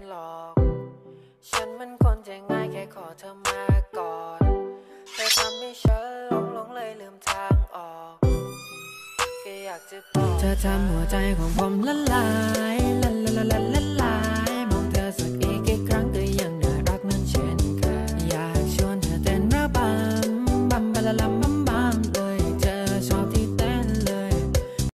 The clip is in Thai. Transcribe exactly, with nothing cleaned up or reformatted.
หลอกฉันมันคนใจง่ายแค่ขอเธอมาก่อนเธอทำให้ฉันหลงหลงเลยลืมทางออกแค่อยากจะบอกเธอทำหัวใจของผมละลา